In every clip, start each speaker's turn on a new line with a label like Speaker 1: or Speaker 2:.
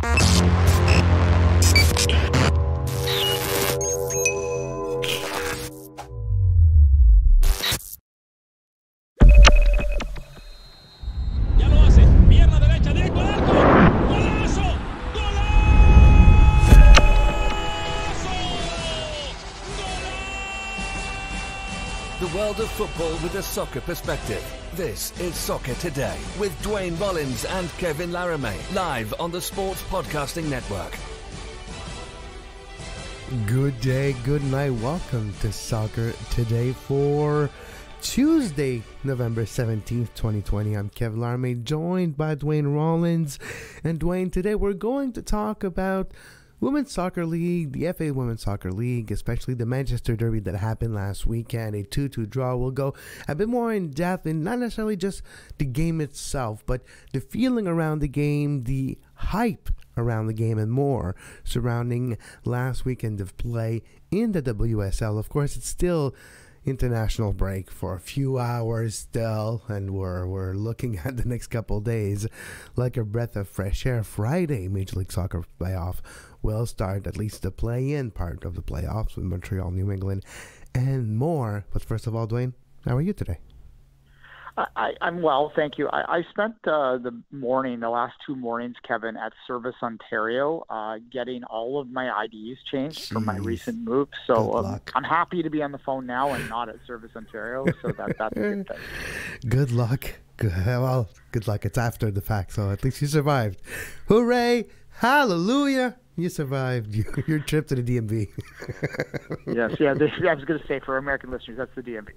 Speaker 1: World of football with a soccer perspective. This is Soccer Today with Duane Rollins and Kevin Laramée, live on the Sports Podcasting Network.
Speaker 2: Good day, good night. Welcome to Soccer Today for Tuesday, November 17th, 2020. I'm Kevin Laramée, joined by Duane Rollins. And Duane, today we're going to talk about Women's Soccer League, the FA Women's Soccer League, especially the Manchester Derby that happened last weekend, a 2-2 draw. We'll go a bit more in depth, and not necessarily just the game itself, but the feeling around the game, the hype around the game, and more surrounding last weekend of play in the WSL. Of course, it's still international break for a few hours still, and we're looking at the next couple days like a breath of fresh air. Friday, Major League Soccer playoff will start, at least the play-in part of the playoffs with Montreal, New England, and more. But first of all, Duane, how are you today?
Speaker 3: I'm well, thank you. I spent the last two mornings, Kevin, at Service Ontario, getting all of my IDs changed for my recent move. So I'm happy to be on the phone now and not at Service Ontario. So that's a good thing.
Speaker 2: Good luck. Well, good luck. It's after the fact, so at least you survived. Hooray! Hallelujah! You survived your trip to the DMV.
Speaker 3: Yes, yeah. I was going to say, for American listeners, that's the DMV.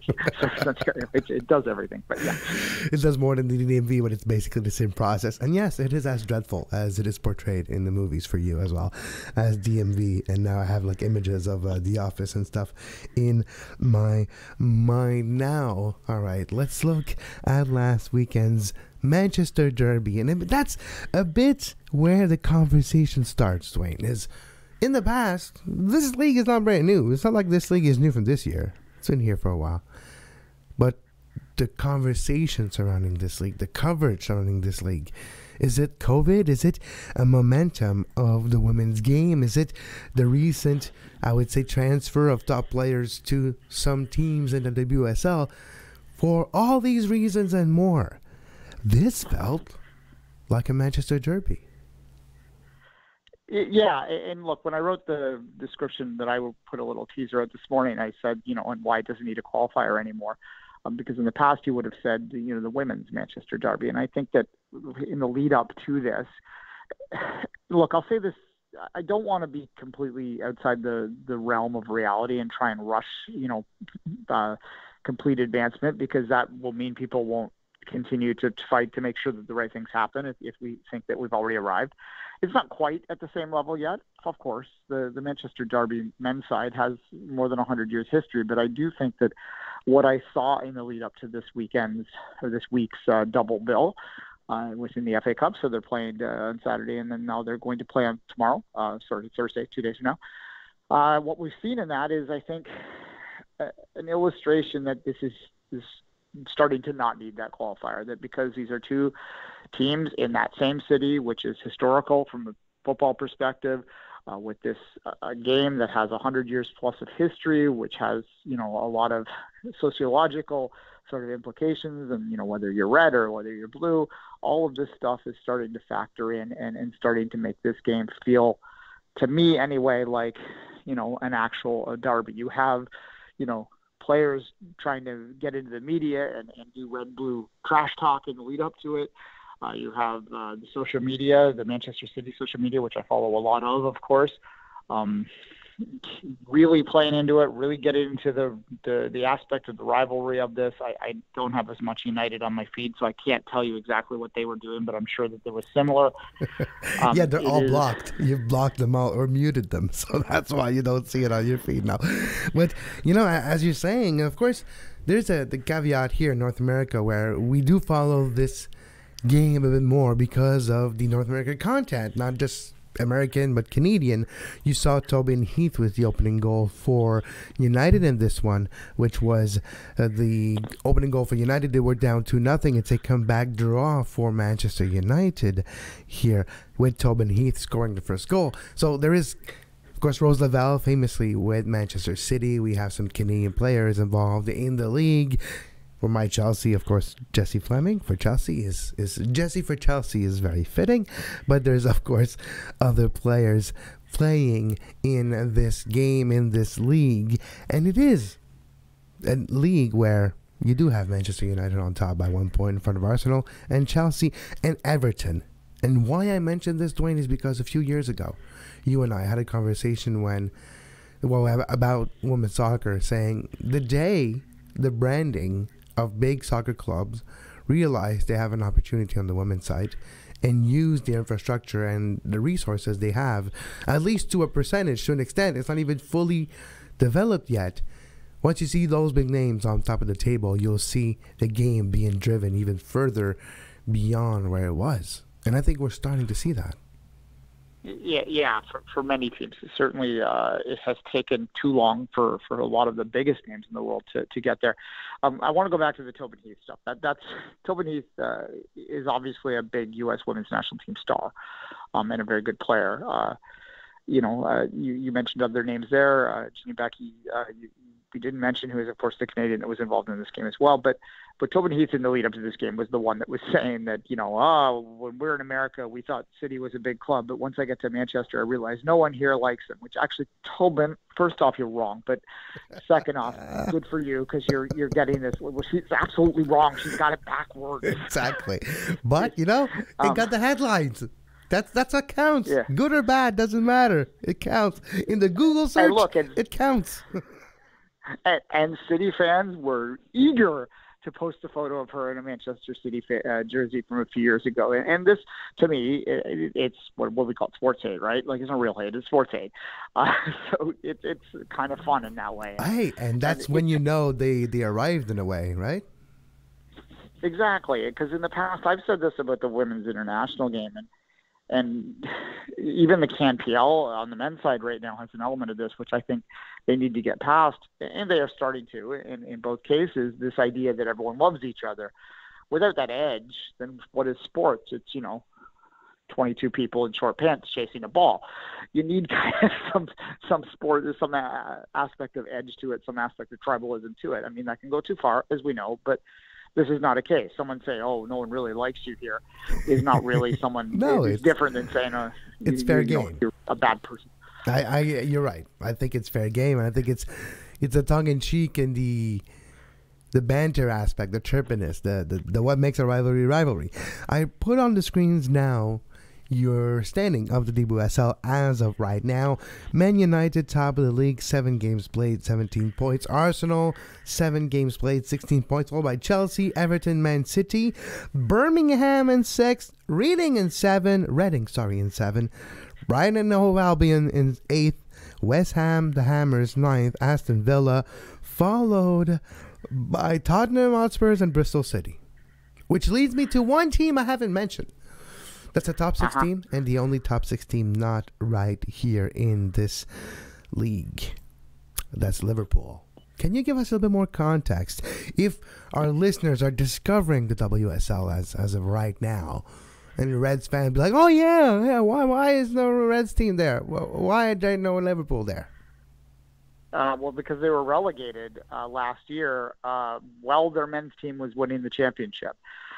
Speaker 3: It does everything, but yeah.
Speaker 2: It does more than the DMV, but it's basically the same process. And yes, it is as dreadful as it is portrayed in the movies for you as well as DMV. And now I have like images of The Office and stuff in my mind now. All right, let's look at last weekend's Manchester Derby, and that's a bit where the conversation starts, Duane. Is in the past, this league is not brand new. It's not like this league is new from this year. It's been here for a while. But the conversation surrounding this league, the coverage surrounding this league, is it COVID? Is it a momentum of the women's game? Is it the recent, I would say, transfer of top players to some teams in the WSL? For all these reasons and more, this felt like a Manchester Derby.
Speaker 3: Yeah, and look, when I wrote the description that I would put a little teaser out this morning, I said, and why it doesn't need a qualifier anymore. Because in the past you would have said, the women's Manchester Derby. And I think that in the lead up to this, look, I'll say this, I don't want to be completely outside the realm of reality and try and rush, complete advancement, because that will mean people won't continue to fight to make sure that the right things happen if we think that we've already arrived. It's not quite at the same level yet. Of course, the Manchester Derby men's side has more than 100 years history, but I do think that what I saw in the lead up to this week's double bill within the FA Cup, so they're playing on Saturday, and then now they're going to play on tomorrow, Thursday, 2 days from now. What we've seen in that is, I think, an illustration that this is starting to not need that qualifier, that because these are two teams in that same city, which is historical from a football perspective, with this game that has 100 years plus of history, which has, a lot of sociological sort of implications, and, whether you're red or whether you're blue, all of this stuff is starting to factor in and starting to make this game feel, to me anyway, like, an actual derby. You have, players trying to get into the media and do red-blue trash talk in the lead up to it. You have the social media, the Manchester City social media, which I follow a lot of course, really playing into it, really getting into the aspect of the rivalry of this. I don't have as much United on my feed, so I can't tell you exactly what they were doing, but I'm sure that there was similar.
Speaker 2: Yeah, they're all blocked. You've blocked them out or muted them, so that's why you don't see it on your feed now. But, as you're saying, of course, there's the caveat here in North America where we do follow this game a bit more because of the North American content, not just American but Canadian. You saw Tobin Heath with the opening goal for United in this one, which was the opening goal for United. They were down 2-0. It's a comeback draw for Manchester United here, with Tobin Heath scoring the first goal. So there is, of course, Rose Lavelle famously with Manchester City. We have some Canadian players involved in the league. For my Chelsea, of course, Jesse Fleming for Chelsea is Jesse for Chelsea is very fitting, but there's of course other players playing in this game, in this league, and it is a league where you do have Manchester United on top by 1 point in front of Arsenal and Chelsea and Everton. And why I mentioned this, Duane, is because a few years ago, you and I had a conversation about women's soccer, saying the day the branding of big soccer clubs realize they have an opportunity on the women's side and use the infrastructure and the resources they have, at least to a percentage, to an extent. It's not even fully developed yet. Once you see those big names on top of the table, you'll see the game being driven even further beyond where it was. And I think we're starting to see that.
Speaker 3: Yeah. For many teams, certainly it has taken too long for a lot of the biggest names in the world to get there. I want to go back to the Tobin Heath stuff. That's Tobin Heath is obviously a big U.S. women's national team star and a very good player. You mentioned other names there. Ginny Becky, we didn't mention, who is, of course, the Canadian that was involved in this game as well. But Tobin Heath in the lead up to this game was the one that was saying that, when we're in America, we thought City was a big club. But once I get to Manchester, I realized no one here likes them, which actually, Tobin, first off, you're wrong. But second off, good for you, because you're getting this. Well, she's absolutely wrong. She's got it backwards.
Speaker 2: Exactly. But, it got the headlines. That's what counts.
Speaker 3: Yeah.
Speaker 2: Good or bad, doesn't matter. It counts. In the Google search, it counts.
Speaker 3: And City fans were eager to post a photo of her in a Manchester City jersey from a few years ago. And this, to me, it's what we call sports hate, right? Like, it's not real hate, it's sports hate. So it's kind of fun in that way.
Speaker 2: Hey, and that's when they arrived in a way, right?
Speaker 3: Exactly, because in the past, I've said this about the women's international game, and even the CanPL on the men's side right now has an element of this, which I think they need to get past, and they are starting to in both cases, this idea that everyone loves each other. Without that edge, then what is sports? It's, 22 people in short pants chasing a ball. You need kind of some sport, some aspect of edge to it, some aspect of tribalism to it. I mean, that can go too far, as we know, but this is not a case. Someone say, "Oh, no one really likes you here," is not really someone. No, it's different than saying,
Speaker 2: "It's fair game.
Speaker 3: You're a bad person."
Speaker 2: You're right. I think it's fair game, and I think it's a tongue in cheek and the banter aspect, the chirpiness, the what makes a rivalry. I put on the screens now your standing of the DBUSL as of right now. Man United, top of the league, 7 games played, 17 points. Arsenal, 7 games played, 16 points. Followed by Chelsea, Everton, Man City, Birmingham in 6th, Reading in 7, Reading, in 7, Brighton and Hove Albion in 8th, West Ham, the Hammers, 9th, Aston Villa, followed by Tottenham Hotspur and Bristol City. Which leads me to one team I haven't mentioned. That's a top 6 team, and the only top 6 team not right here in this league. That's Liverpool. Can you give us a little bit more context? If our listeners are discovering the WSL as of right now, and the Reds fans be like, "Oh yeah, why is no Reds team there? Why are there no Liverpool there?"
Speaker 3: Well, because they were relegated last year while their men's team was winning the championship.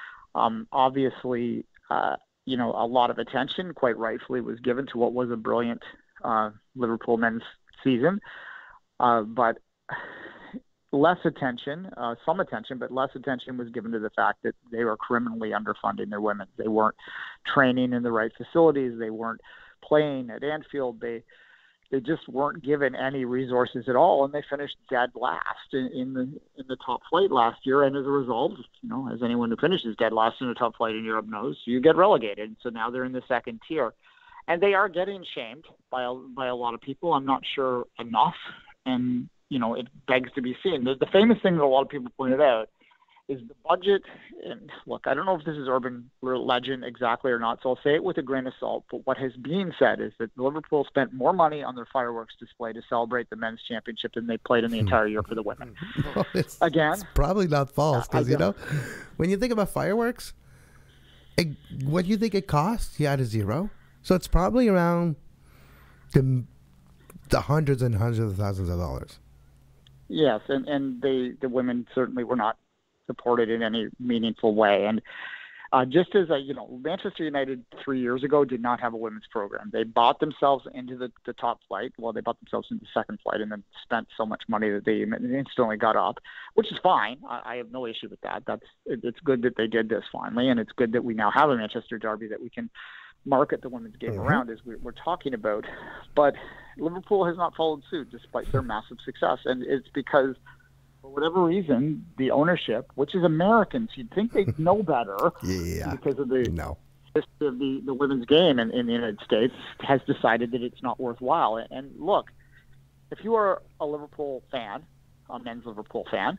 Speaker 3: Obviously, a lot of attention, quite rightfully, was given to what was a brilliant Liverpool men's season. But less attention, some attention, but less attention was given to the fact that they were criminally underfunding their women. They weren't training in the right facilities. They weren't playing at Anfield. They just weren't given any resources at all, and they finished dead last in the top flight last year. And as a result, as anyone who finishes dead last in the top flight in Europe knows, you get relegated. So now they're in the second tier, and they are getting shamed by a lot of people. I'm not sure enough, and it begs to be seen. The famous thing that a lot of people pointed out is the budget. And look, I don't know if this is urban legend exactly or not, so I'll say it with a grain of salt. But what has been said is that Liverpool spent more money on their fireworks display to celebrate the men's championship than they played in the entire year for the women.
Speaker 2: Well, it's probably not false because, when you think about fireworks, what do you think it costs? You add a zero. So it's probably around the hundreds and hundreds of thousands of dollars.
Speaker 3: Yes, and the women certainly were not supported in any meaningful way. And just as Manchester United 3 years ago did not have a women's program. They bought themselves into the top flight. Well, they bought themselves into the second flight and then spent so much money that they instantly got up, which is fine. I have no issue with that. It's good that they did this finally, and it's good that we now have a Manchester derby that we can market the women's game around, as we're talking about. But Liverpool has not followed suit despite their massive success, and it's because, for whatever reason, the ownership, which is Americans, you'd think they'd know better, because of the history of the women's game in the United States, has decided that it's not worthwhile. And look, if you are a Liverpool fan, a men's Liverpool fan,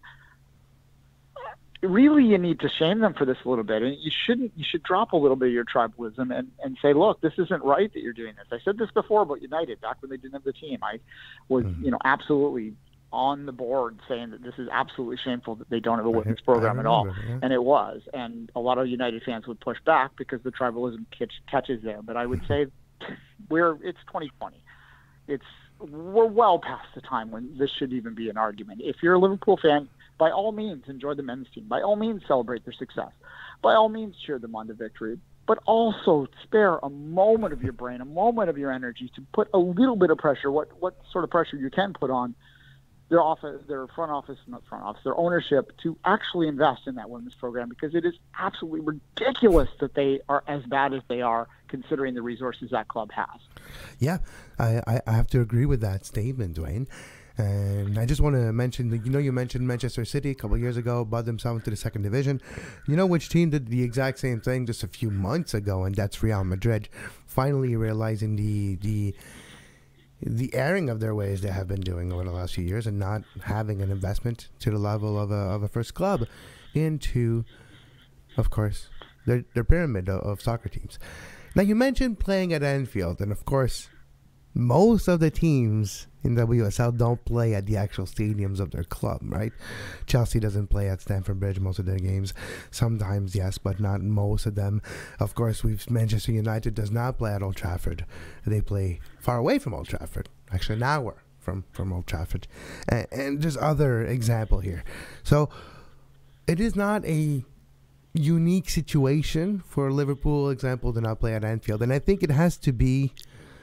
Speaker 3: really you need to shame them for this a little bit, and you should drop a little bit of your tribalism and say, look, this isn't right that you're doing this. I said this before about United back when they didn't have the team. I was absolutely on the board saying that this is absolutely shameful that they don't have a women's program at all. Yeah. And it was. And a lot of United fans would push back because the tribalism catches there. But I would say it's 2020. We're well past the time when this should even be an argument. If you're a Liverpool fan, by all means, enjoy the men's team. By all means, celebrate their success. By all means, cheer them on to victory. But also spare a moment of your brain, a moment of your energy to put a little bit of pressure, what sort of pressure you can put on their ownership to actually invest in that women's program, because it is absolutely ridiculous that they are as bad as they are considering the resources that club has. Yeah,
Speaker 2: I have to agree with that statement, Duane. And I just want to mention that, you mentioned Manchester City a couple of years ago, brought themselves into the second division. You know which team did the exact same thing just a few months ago, and that's Real Madrid. Finally realizing the airing of their ways they have been doing over the last few years and not having an investment to the level of a first club into, of course, their pyramid of soccer teams. Now, you mentioned playing at Anfield, and of course, most of the teams in WSL don't play at the actual stadiums of their club, right? Chelsea doesn't play at Stamford Bridge most of their games. Sometimes, yes, but not most of them. Of course, Manchester United does not play at Old Trafford. They play far away from Old Trafford, actually an hour from Old Trafford. And there's other example here. So it is not a unique situation for Liverpool, example, to not play at Anfield. And I think it has to be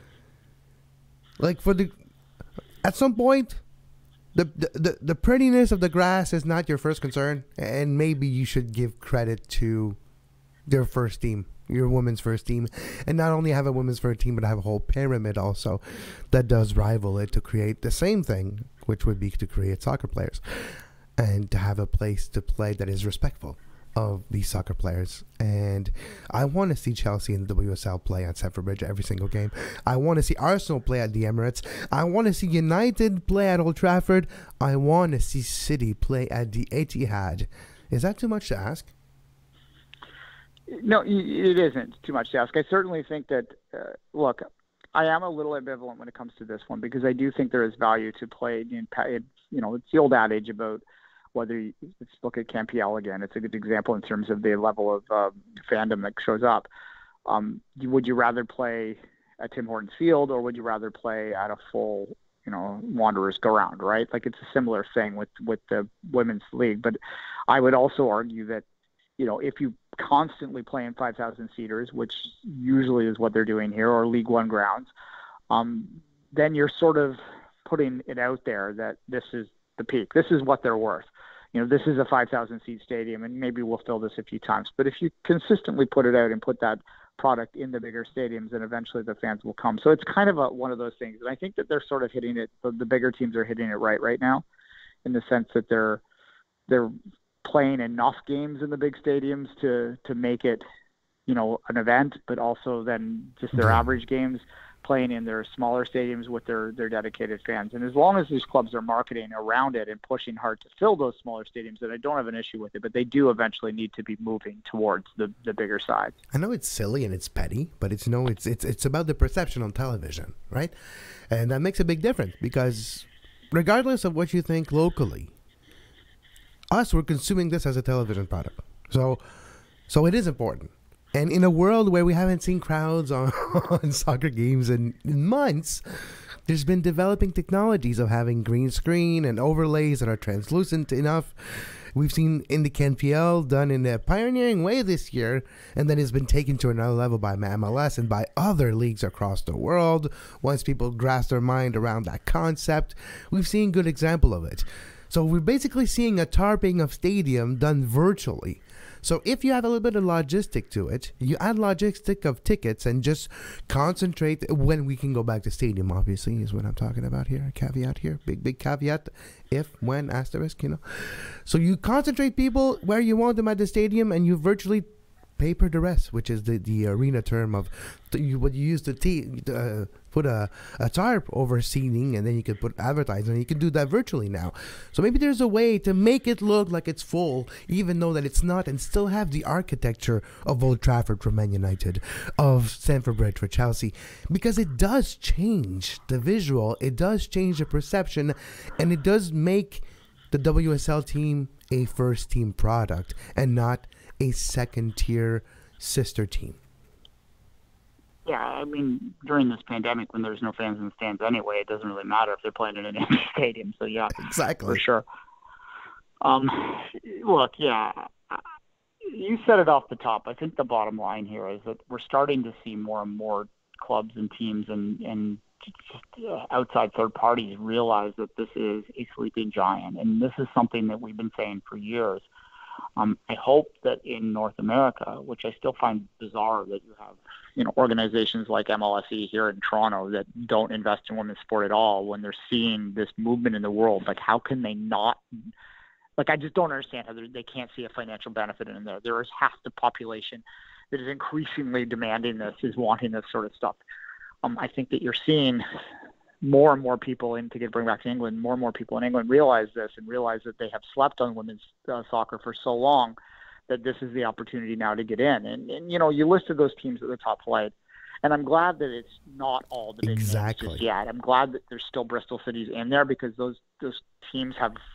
Speaker 2: at some point, the prettiness of the grass is not your first concern, and maybe you should give credit to their first team, your women's first team, and not only have a women's first team, but have a whole pyramid also that does rival it to create the same thing, which would be to create soccer players and to have a place to play that is respectful of these soccer players. And I want to see Chelsea and the WSL play at Stamford Bridge every single game. I want to see Arsenal play at the Emirates. I want to see United play at Old Trafford. I want to see City play at the Etihad. Is that too much to ask?
Speaker 3: No, it isn't too much to ask. I certainly think that, look, I am a little ambivalent when it comes to this one, because I do think there is value to play it's the old adage about whether let's look at Campiel again. It's a good example in terms of the level of fandom that shows up. Would you rather play at Tim Hortons Field, or would you rather play at a full, Wanderers go round, right? Like, it's a similar thing with the women's league. But I would also argue that, if you constantly play in 5,000 seaters, which usually is what they're doing here, or League One grounds, then you're sort of putting it out there that this is the peak. This is what they're worth. This is a 5,000 seat stadium, and maybe we'll fill this a few times. But if you consistently put it out and put that product in the bigger stadiums, then eventually the fans will come. So it's kind of one of those things. And I think that they're sort of hitting it. The bigger teams are hitting it right now, in the sense that they're playing enough games in the big stadiums to make it, an event, but also then just their average games playing in their smaller stadiums with their dedicated fans. And as long as these clubs are marketing around it and pushing hard to fill those smaller stadiums, then I don't have an issue with it. But they do eventually need to be moving towards the bigger sides.
Speaker 2: I know it's silly and it's petty, but it's about the perception on television, right? And that makes a big difference because regardless of what you think locally, we're consuming this as a television product. So it is important. And in a world where we haven't seen crowds on soccer games in months, there's been developing technologies of having green screen and overlays that are translucent enough. We've seen in the KNPL done in a pioneering way this year, and then it's been taken to another level by MLS and by other leagues across the world. Once people grasp their mind around that concept, we've seen good example of it. So we're basically seeing a tarping of stadium done virtually. So if you have a little bit of logistic to it, you add logistic of tickets and just concentrate when we can go back to stadium, obviously, is what I'm talking about here. A caveat here. Big caveat. If, when, asterisk, So you concentrate people where you want them at the stadium and you virtually pay per duress, which is the arena term of what you use to put a tarp over seating, and then you could put advertising, and you can do that virtually now. So maybe there's a way to make it look like it's full, even though that it's not, and still have the architecture of Old Trafford for Man United, of Stamford Bridge for Chelsea, because it does change the visual, it does change the perception, and it does make the WSL team a first team product and not a second tier sister team.
Speaker 3: Yeah, I mean, during this pandemic, when there's no fans in the stands anyway, it doesn't really matter if they're playing in an empty stadium. So yeah,
Speaker 2: exactly,
Speaker 3: for sure. Look, yeah, you said it off the top. I think the bottom line here is that we're starting to see more and more clubs and teams and outside third parties realize that this is a sleeping giant, and this is something that we've been saying for years. I hope that in North America, which I still find bizarre that you have, organizations like MLSE here in Toronto that don't invest in women's sport at all when they're seeing this movement in the world. Like, how can they not? Like, I just don't understand how they can't see a financial benefit in there. There is half the population that is increasingly demanding this, is wanting this sort of stuff. I think that you're seeing more and more people bring back to England, more and more people in England realize this and realize that they have slept on women's soccer for so long that this is the opportunity now to get in. And you listed those teams at the top flight, and I'm glad that it's not all the big names just yet. I'm glad that there's still Bristol Cities in there because those teams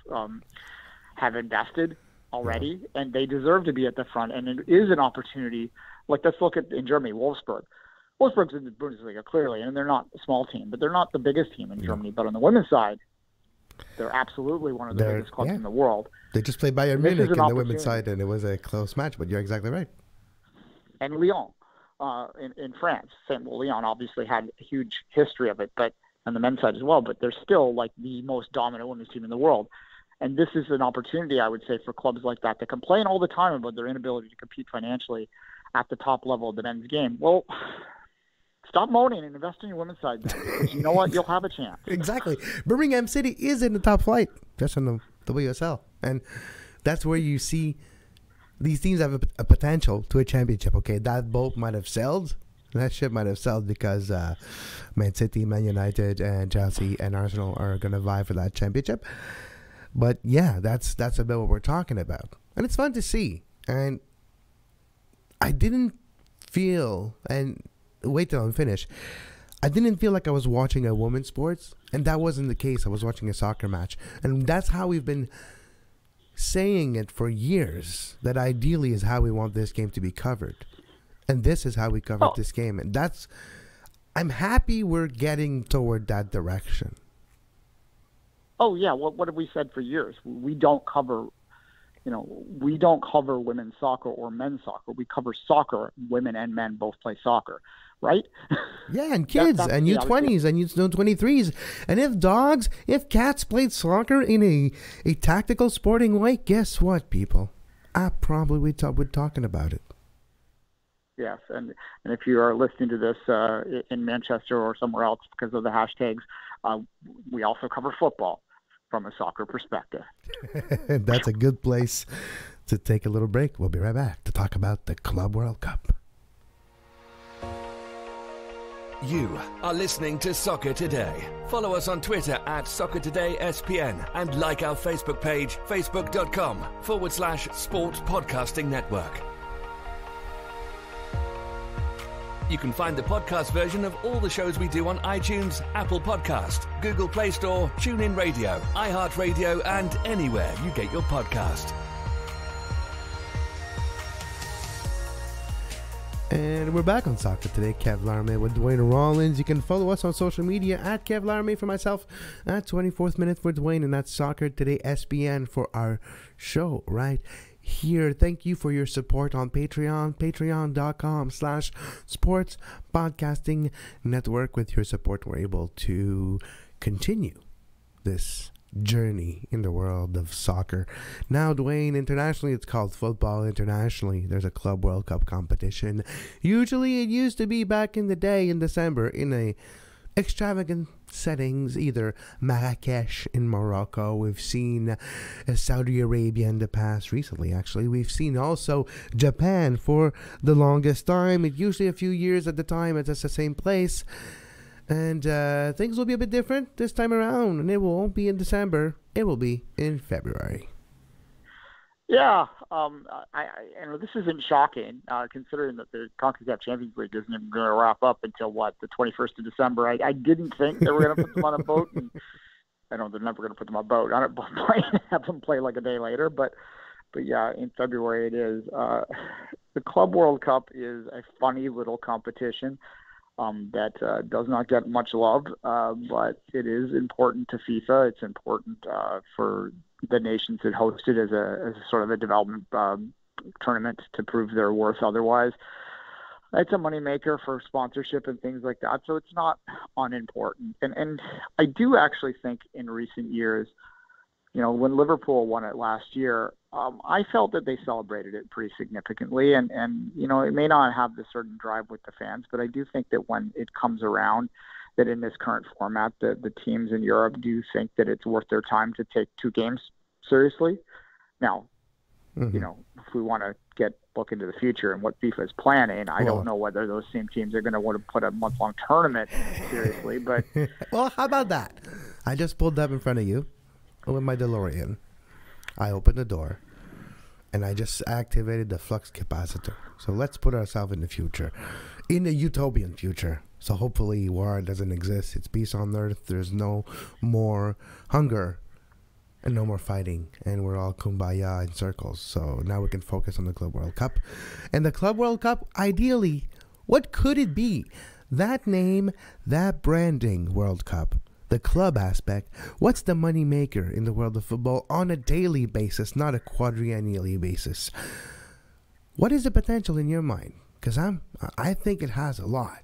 Speaker 3: have invested already, and they deserve to be at the front. And it is an opportunity. Like, let's look at in Germany, Wolfsburg. Wolfsburg's in the Bundesliga, clearly, and they're not a small team, but they're not the biggest team in Germany. But on the women's side, they're absolutely one of the biggest clubs in the world.
Speaker 2: They just played Bayern Munich in the women's side, and it was a close match, but you're exactly right.
Speaker 3: And Lyon in France. Lyon obviously had a huge history of it, but on the men's side as well, but they're still like the most dominant women's team in the world. And this is an opportunity, I would say, for clubs like that to complain all the time about their inability to compete financially at the top level of the men's game. Well, stop moaning and invest in your women's side then, because you know what? You'll have a chance.
Speaker 2: Exactly. Birmingham City is in the top flight, just on the WSL. And that's where you see these teams have a potential to a championship. Okay, that boat might have sailed. That ship might have sailed because Man City, Man United, and Chelsea and Arsenal are going to vie for that championship. But yeah, that's about what we're talking about. And it's fun to see. And I didn't feel, and wait till I'm finished, I didn't feel like I was watching a women's sports, and that wasn't the case. I was watching a soccer match. And that's how we've been saying it for years, that ideally is how we want this game to be covered. And this is how we covered this game. And I'm happy we're getting toward that direction.
Speaker 3: Oh, yeah. What have we said for years? We don't cover women's soccer or men's soccer. We cover soccer. Women and men both play soccer, right?
Speaker 2: Yeah, and kids, and U20s, and U23s. And if cats played soccer in a tactical sporting way, guess what, people? I probably would talking about it.
Speaker 3: Yes, and if you are listening to this in Manchester or somewhere else because of the hashtags, we also cover football from a soccer perspective.
Speaker 2: That's a good place to take a little break. We'll be right back to talk about the Club World Cup.
Speaker 1: You are listening to Soccer Today. Follow us on Twitter at Soccer Today SPN and like our Facebook page, facebook.com/Sports Podcasting Network. You can find the podcast version of all the shows we do on iTunes, Apple Podcast, Google Play Store, TuneIn Radio, iHeartRadio, and anywhere you get your podcast.
Speaker 2: And we're back on Soccer Today. Kev Laramée with Duane Rollins. You can follow us on social media at Kev Laramée for myself, at 24th Minute for Duane, and that's Soccer Today SPN for our show right here. Thank you for your support on Patreon, patreon.com/Sports Podcasting Network. With your support, we're able to continue this journey in the world of soccer. Now, Duane, internationally it's called football. Internationally, there's a Club World Cup competition. Usually it used to be back in the day in December in a extravagant settings, either Marrakesh in Morocco. We've seen Saudi Arabia in the past. Recently, actually, we've seen also Japan for the longest time. It usually a few years at the time. It's the same place. And things will be a bit different this time around, and it won't be in December. It will be in February.
Speaker 3: Yeah, and this isn't shocking, considering that the CONCACAF Champions League isn't even going to wrap up until, the 21st of December. I didn't think they were going to put them on a boat, and I know they're never going to put them on a boat. Have them play like a day later, but yeah, in February it is. The Club World Cup is a funny little competition that does not get much love, but it is important to FIFA. It's important for the nations that host it as a sort of a development tournament to prove their worth otherwise. It's a moneymaker for sponsorship and things like that, so it's not unimportant. And I do actually think in recent years, when Liverpool won it last year, I felt that they celebrated it pretty significantly. And it may not have the certain drive with the fans, but I do think that when it comes around, that in this current format, the teams in Europe do think that it's worth their time to take two games seriously. Now, if we want to look into the future and what FIFA is planning, I don't know whether those same teams are going to want to put a month-long tournament seriously. But
Speaker 2: well, how about that? I just pulled up in front of you with my DeLorean. I opened the door, and I just activated the flux capacitor. So let's put ourselves in the future, in the utopian future. So hopefully war doesn't exist. It's peace on earth. There's no more hunger and no more fighting. And we're all kumbaya in circles. So now we can focus on the Club World Cup. And the Club World Cup, ideally, what could it be? That name, that branding, World Cup. The club aspect. What's the money maker in the world of football on a daily basis, not a quadriennially basis? What is the potential in your mind? Because I think it has a lot.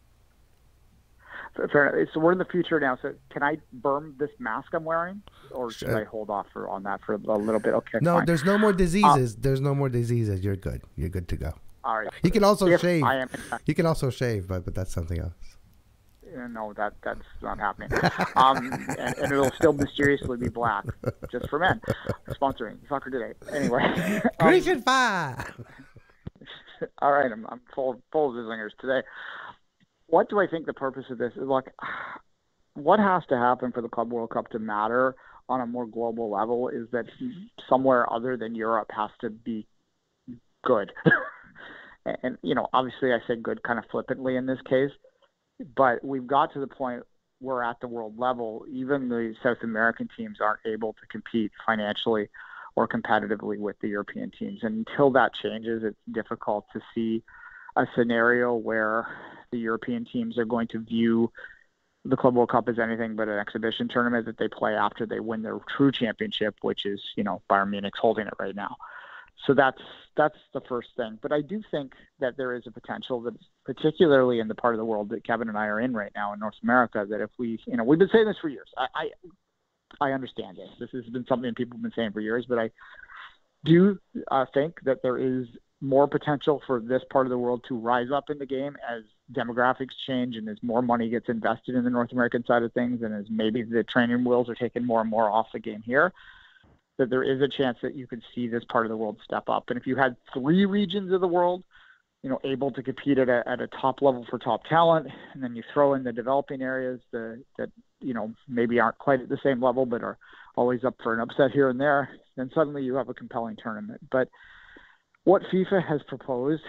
Speaker 3: Fair enough. So we're in the future now. So can I burn this mask I'm wearing, or should I hold off on that for a little bit? Okay.
Speaker 2: No,
Speaker 3: fine.
Speaker 2: There's no more diseases. There's no more diseases. You're good. You're good to go.
Speaker 3: All right.
Speaker 2: You can also shave.
Speaker 3: You
Speaker 2: can also shave, but that's something else.
Speaker 3: No, that's not happening. And it'll still mysteriously be black, just for men. Sponsoring Soccer Today. Anyway.
Speaker 2: Greek and fire.
Speaker 3: All right, I'm full of zingers today. What do I think the purpose of this is? Look, what has to happen for the Club World Cup to matter on a more global level is that somewhere other than Europe has to be good. And, obviously I say good kind of flippantly in this case. But we've got to the point where at the world level, even the South American teams aren't able to compete financially or competitively with the European teams. And until that changes, it's difficult to see a scenario where the European teams are going to view the Club World Cup as anything but an exhibition tournament that they play after they win their true championship, which is, Bayern Munich's holding it right now. So that's the first thing. But I do think that there is a potential that, particularly in the part of the world that Kevin and I are in right now in North America, that if we, we've been saying this for years. I understand this. This has been something people have been saying for years, but I do think that there is more potential for this part of the world to rise up in the game as demographics change and as more money gets invested in the North American side of things, and as maybe the training wheels are taken more and more off the game here, that there is a chance that you could see this part of the world step up. And if you had 3 regions of the world able to compete at a top level for top talent, and then you throw in the developing areas that maybe aren't quite at the same level but are always up for an upset here and there, then suddenly you have a compelling tournament. But what FIFA has proposed,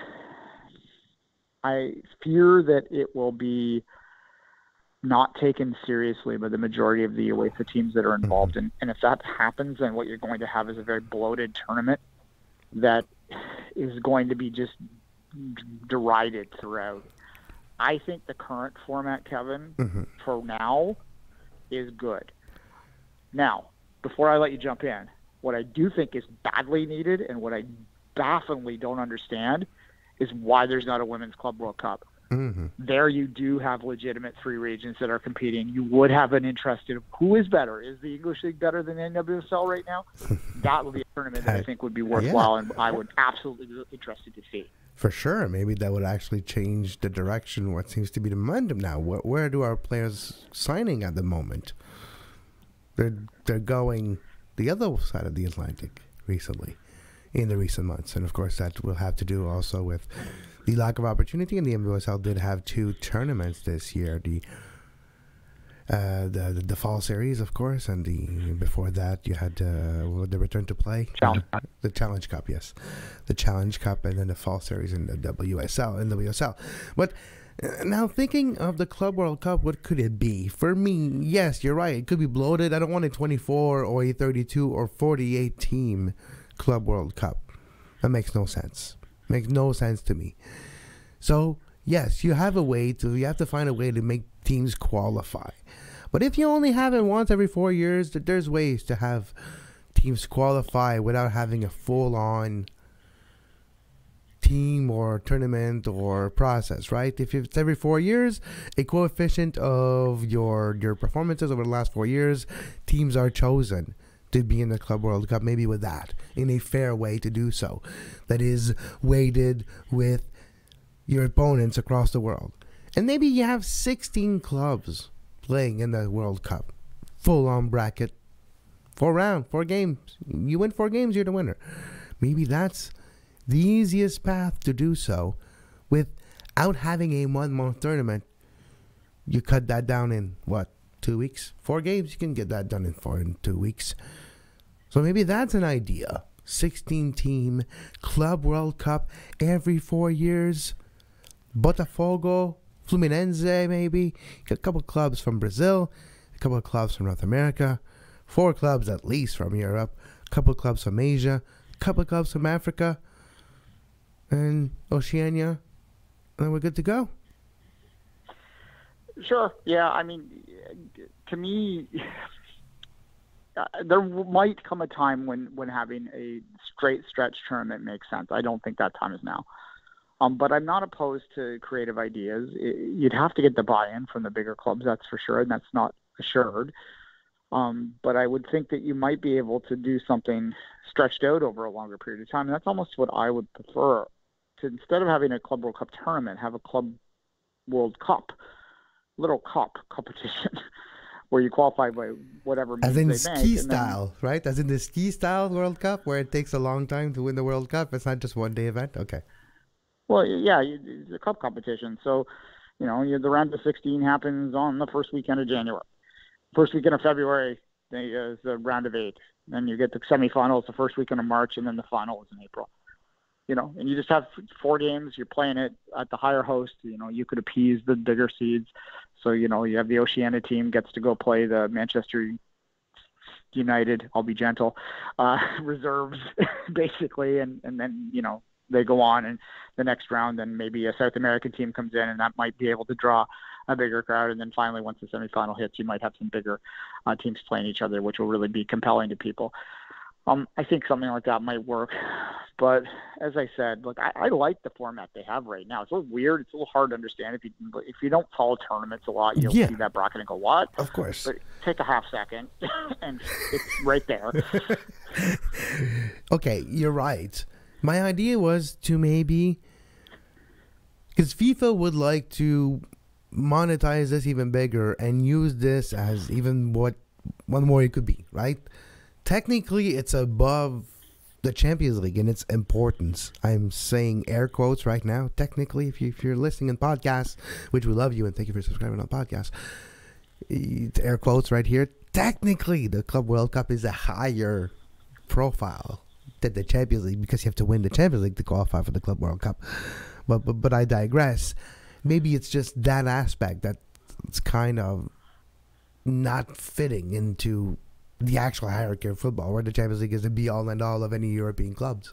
Speaker 3: I fear that it will be not taken seriously by the majority of the UEFA teams that are involved. And if that happens, then what you're going to have is a very bloated tournament that is going to be just derided throughout. I think the current format, Kevin, for now is good. Now, before I let you jump in, what I do think is badly needed and what I definitely don't understand is why there's not a Women's Club World Cup. There you do have legitimate three regions that are competing. You would have an interest in who is better. Is the English League better than NWSL right now? That would be a tournament that I think would be worthwhile, and I would absolutely be interested to see.
Speaker 2: For sure. Maybe that would actually change the direction, what seems to be the momentum now. Where do our players signing at the moment? They're going the other side of the Atlantic recently, in the recent months. And, of course, that will have to do also with the lack of opportunity. And the NWSL did have two tournaments this year. The fall series, of course, and before that you had the return to play, the Challenge Cup, yes, the Challenge Cup, and then the fall series in the WSL. But now thinking of the Club World Cup, what could it be? For me, yes, you're right. It could be bloated. I don't want a 24 or a 32 or 48 team Club World Cup. That makes no sense. Makes no sense to me. So yes, you have to find a way to make teams qualify. But if you only have it once every 4 years, there's ways to have teams qualify without having a full-on team or tournament or process, right? If it's every 4 years, a coefficient of your performances over the last 4 years, teams are chosen to be in the Club World Cup, maybe with that, in a fair way to do so. That is weighted with your opponents across the world. And maybe you have 16 clubs playing in the World Cup. Full-on bracket. 4 games. You win 4 games, you're the winner. Maybe that's the easiest path to do so without having a 1-month tournament. You cut that down in, 2 weeks? 4 games, you can get that done in 2 weeks. So maybe that's an idea. 16-team Club World Cup every 4 years. Botafogo, Fluminense, maybe. A couple clubs from Brazil, a couple of clubs from North America, 4 clubs at least from Europe, a couple of clubs from Asia, a couple of clubs from Africa, and Oceania, and we're good to go.
Speaker 3: Sure. Yeah. I mean, to me, there might come a time when having a straight stretch tournament makes sense. I don't think that time is now. But I'm not opposed to creative ideas. You'd have to get the buy-in from the bigger clubs, that's for sure, and that's not assured. But I would think that you might be able to do something stretched out over a longer period of time. And that's almost what I would prefer. To instead of having a Club World Cup tournament, have a Club World Cup, little cup competition, where you qualify by whatever means they make.
Speaker 2: As in ski style, right? As in the ski style World Cup, where it takes a long time to win the World Cup. It's not just one-day event? Okay.
Speaker 3: Well, yeah, it's a cup competition. So, the round of 16 happens on the first weekend of January. First weekend of February is the round of 8. Then you get the semifinals the first weekend of March, and then the final is in April. And you just have 4 games. You're playing it at the higher host. You could appease the bigger seeds. So, you have the Oceania team gets to go play the Manchester United, I'll be gentle, reserves, basically. And then, they go on, and the next round, then maybe a South American team comes in, and that might be able to draw a bigger crowd. And then finally, once the semifinal hits, you might have some bigger teams playing each other, which will really be compelling to people. I think something like that might work. But as I said, look, I like the format they have right now. It's a little weird. It's a little hard to understand. If you don't follow tournaments a lot, you'll see that bracket and go, what?
Speaker 2: Of course.
Speaker 3: But take a half second, and it's right there.
Speaker 2: Okay, you're right. My idea was to maybe, because FIFA would like to monetize this even bigger and use this as even what one more it could be, right? Technically, it's above the Champions League and its importance. I'm saying air quotes right now. Technically, if you're listening in podcasts, which we love you and thank you for subscribing on podcasts, air quotes right here. Technically, the Club World Cup is a higher profile than the Champions League because you have to win the Champions League to qualify for the Club World Cup. But I digress. Maybe it's just that aspect that's kind of not fitting into the actual hierarchy of football, where the Champions League is the be-all and all of any European clubs.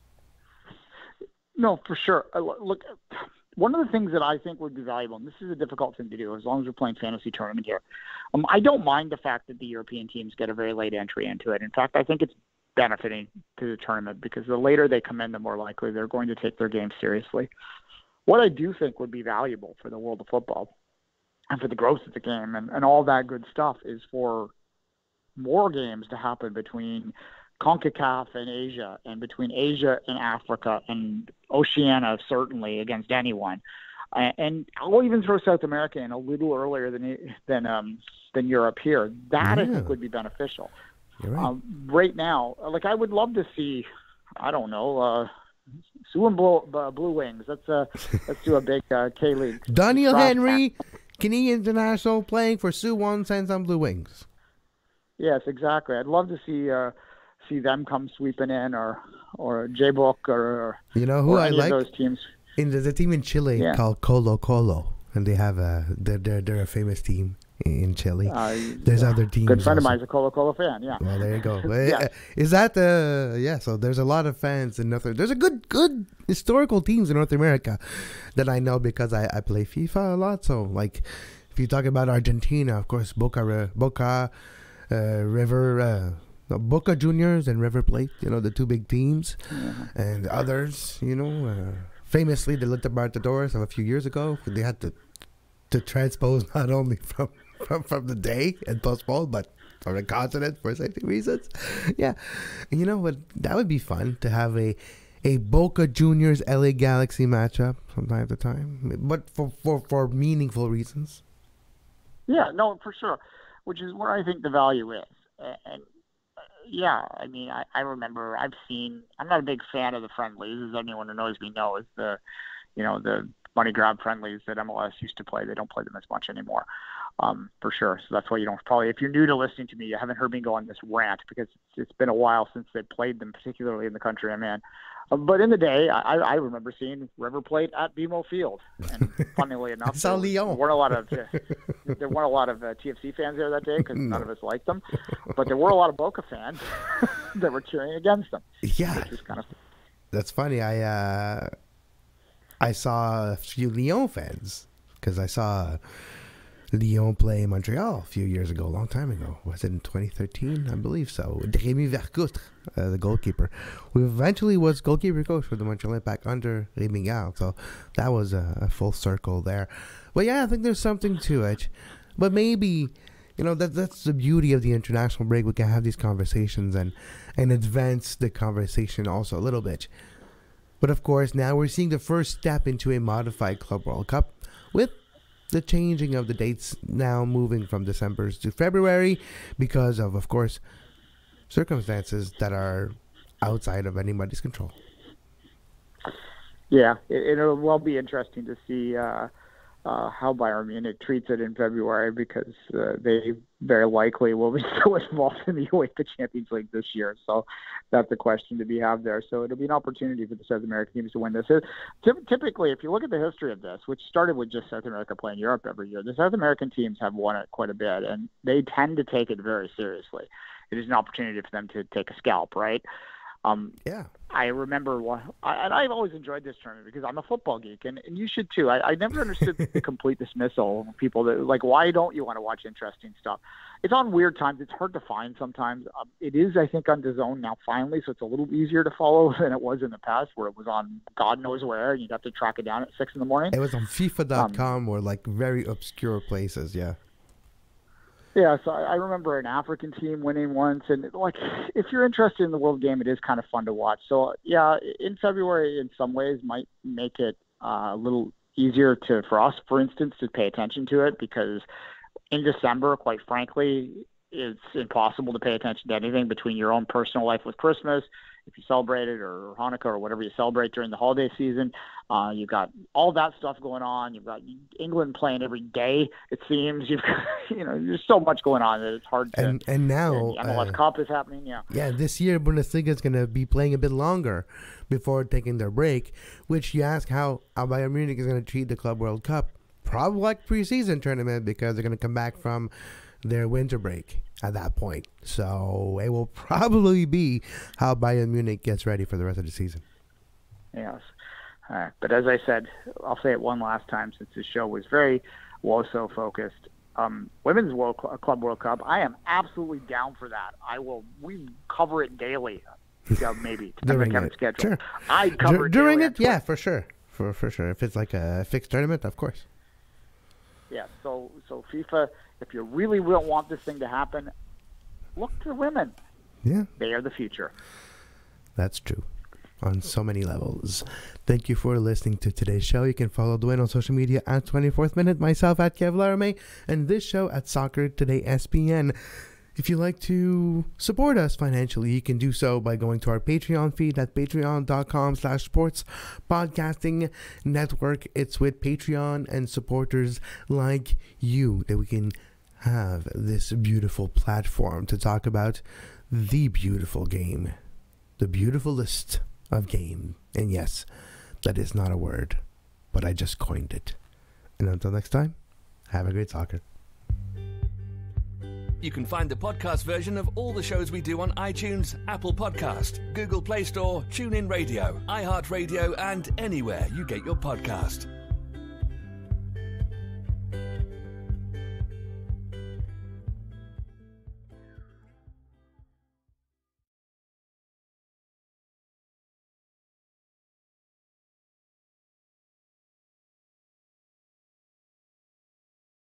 Speaker 3: No, for sure. Look, one of the things that I think would be valuable, and this is a difficult thing to do as long as we're playing fantasy tournament here, I don't mind the fact that the European teams get a very late entry into it. In fact, I think it's benefiting to the tournament because the later they come in, the more likely they're going to take their game seriously. What I do think would be valuable for the world of football and for the growth of the game and all that good stuff is for more games to happen between CONCACAF and Asia and between Asia and Africa and Oceania, certainly against anyone. And I'll even throw South America in a little earlier than Europe here. That I think would be beneficial.
Speaker 2: Right.
Speaker 3: Right now, like I would love to see, I don't know, Suwon Blue Wings. Let's do a big K-League.
Speaker 2: Daniel Henry, Canadian international, playing for Suwon Samsung Blue Wings.
Speaker 3: Yes, exactly. I'd love to see them come sweeping in, or J-Book, or
Speaker 2: you know who
Speaker 3: or
Speaker 2: I
Speaker 3: any
Speaker 2: like
Speaker 3: of those teams.
Speaker 2: There's a team in Chile called Colo Colo, and they have they're a famous team in Chile. There's other teams.
Speaker 3: Good friend
Speaker 2: also.
Speaker 3: of mine's a Colo Colo fan. Yeah.
Speaker 2: Well, there you go.
Speaker 3: Yeah.
Speaker 2: Is that So there's a lot of fans in There's a good historical teams in North America that I know because I play FIFA a lot. So like, if you talk about Argentina, of course, Boca Juniors and River Plate, the two big teams, and others, famously the Libertadores of a few years ago, they had to transpose not only from the day and postpone, but from the continent for safety reasons. Yeah, you know what? That would be fun to have a Boca Juniors LA Galaxy matchup from time to time, but for meaningful reasons.
Speaker 3: Yeah, no, for sure, which is where I think the value is. And yeah, I mean, I remember I'm not a big fan of the friendlies, as anyone who knows me knows. The money grab friendlies that MLS used to play, they don't play them as much anymore, for sure. So that's why you don't probably, if you're new to listening to me, you haven't heard me go on this rant because it's been a while since they played them, particularly in the country I'm in. But in the day, I remember seeing River Plate at BMO Field, and funnily enough, there weren't a lot of TFC fans there that day because none of us liked them, but there were a lot of Boca fans that were cheering against them.
Speaker 2: Yeah,
Speaker 3: which is kind of
Speaker 2: that's funny. I saw a few Lyon fans because I saw Lyon play Montreal a few years ago, a long time ago. Was it in 2013? I believe so. Rémi Vercoutre, the goalkeeper, who eventually was goalkeeper coach for the Montreal Impact under Rémi Gall. So that was a full circle there. But yeah, I think there's something to it. But maybe, that's the beauty of the international break. We can have these conversations and advance the conversation also a little bit. But of course, now we're seeing the first step into a modified Club World Cup with the changing of the dates now moving from December to February because of course, circumstances that are outside of anybody's control.
Speaker 3: Yeah, it'll well be interesting to see how Bayern Munich treats it in February because they very likely will be so involved in the UEFA Champions League this year. So that's a question to be had there. So it'll be an opportunity for the South American teams to win this. Typically, if you look at the history of this, which started with just South America playing Europe every year, the South American teams have won it quite a bit, and they tend to take it very seriously. It is an opportunity for them to take a scalp, right?
Speaker 2: Yeah.
Speaker 3: I remember, and I've always enjoyed this tournament because I'm a football geek, and you should too. I never understood the complete dismissal of people that like, why don't you want to watch interesting stuff? It's on weird times. It's hard to find sometimes. It is, I think, on DAZN now finally, so it's a little easier to follow than it was in the past, where it was on God knows where, and you'd have to track it down at 6 a.m.
Speaker 2: It was on FIFA.com or like very obscure places, yeah.
Speaker 3: Yeah, so I remember an African team winning once, and like if you're interested in the world game, it is kind of fun to watch. So yeah, in February, in some ways, might make it a little easier for us, for instance, to pay attention to it because in December, quite frankly, it's impossible to pay attention to anything between your own personal life with Christmas if you celebrate it, or Hanukkah, or whatever you celebrate during the holiday season. You've got all that stuff going on. You've got England playing every day, it seems. You've got, there's so much going on that it's hard to.
Speaker 2: And now
Speaker 3: the MLS Cup is happening. Yeah.
Speaker 2: Yeah, this year Bundesliga is going to be playing a bit longer before taking their break. Which you ask how Bayern Munich is going to treat the Club World Cup. Probably like preseason tournament, because they're going to come back from their winter break at that point. So it will probably be how Bayern Munich gets ready for the rest of the season.
Speaker 3: Yes. But as I said, I'll say it one last time, since this show was very WOSO focused. Women's Club World Cup, I am absolutely down for that. We cover it daily. Maybe depending on Kevin's schedule.
Speaker 2: Sure.
Speaker 3: I cover it
Speaker 2: during
Speaker 3: daily
Speaker 2: it. Yeah, for sure. For sure. If it's like a fixed tournament, of course.
Speaker 3: Yeah. So FIFA, if you really want this thing to happen, look to the women.
Speaker 2: Yeah.
Speaker 3: They are the future.
Speaker 2: That's true. On so many levels. Thank you for listening to today's show. You can follow Duane on social media at 24th Minute, myself at Kev Laramée, and this show at Soccer Today SPN. If you'd like to support us financially, you can do so by going to our Patreon feed at patreon.com/sports podcasting network. It's with Patreon and supporters like you that we can have this beautiful platform to talk about the beautiful game, the beautifulest of game. And yes, that is not a word, but I just coined it. And until next time, have a great soccer.
Speaker 1: You can find the podcast version of all the shows we do on iTunes, Apple Podcast, Google Play Store, TuneIn Radio, iHeartRadio, and anywhere you get your podcast.